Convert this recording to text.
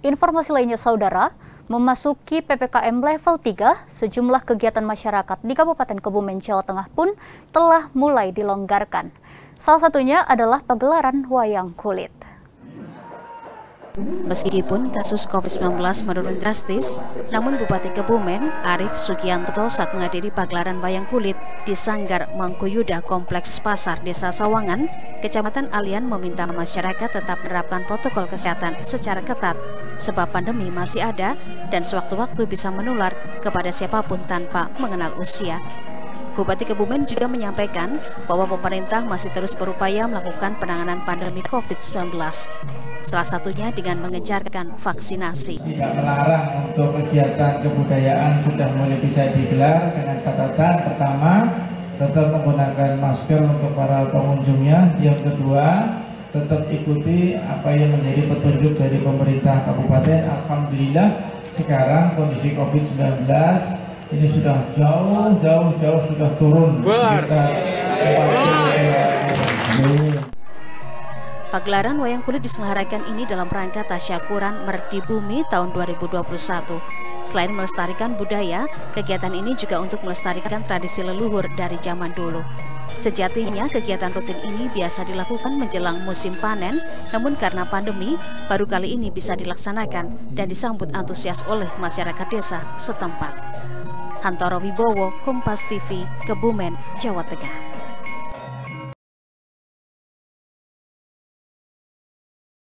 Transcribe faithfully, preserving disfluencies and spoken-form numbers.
Informasi lainnya, saudara, memasuki P P K M level tiga, sejumlah kegiatan masyarakat di Kabupaten Kebumen, Jawa Tengah pun telah mulai dilonggarkan. Salah satunya adalah pagelaran wayang kulit. Meskipun kasus COVID sembilan belas menurun drastis, namun Bupati Kebumen, Arief Sugianto, saat menghadiri pagelaran wayang kulit di Sanggar Mangkuyuda Kompleks Pasar Desa Sawangan, Kecamatan Alian, meminta masyarakat tetap menerapkan protokol kesehatan secara ketat, sebab pandemi masih ada dan sewaktu-waktu bisa menular kepada siapapun tanpa mengenal usia. Bupati Kebumen juga menyampaikan bahwa pemerintah masih terus berupaya melakukan penanganan pandemi COVID sembilan belas. Salah satunya dengan mengencarkan vaksinasi. Tidak melarang untuk kegiatan kebudayaan sudah mulai bisa digelar dengan catatan pertama tetap menggunakan masker untuk para pengunjungnya. Yang kedua, tetap ikuti apa yang menjadi petunjuk dari pemerintah kabupaten. Alhamdulillah sekarang kondisi COVID sembilan belas ini sudah jauh jauh jauh sudah turun. Kita Pagelaran wayang kulit diselenggarakan ini dalam rangka Tasyakuran Merdi Bumi tahun dua ribu dua puluh satu. Selain melestarikan budaya, kegiatan ini juga untuk melestarikan tradisi leluhur dari zaman dulu. Sejatinya kegiatan rutin ini biasa dilakukan menjelang musim panen, namun karena pandemi, baru kali ini bisa dilaksanakan dan disambut antusias oleh masyarakat desa setempat. Hantoro Wibowo, Kompas T V, Kebumen, Jawa Tengah.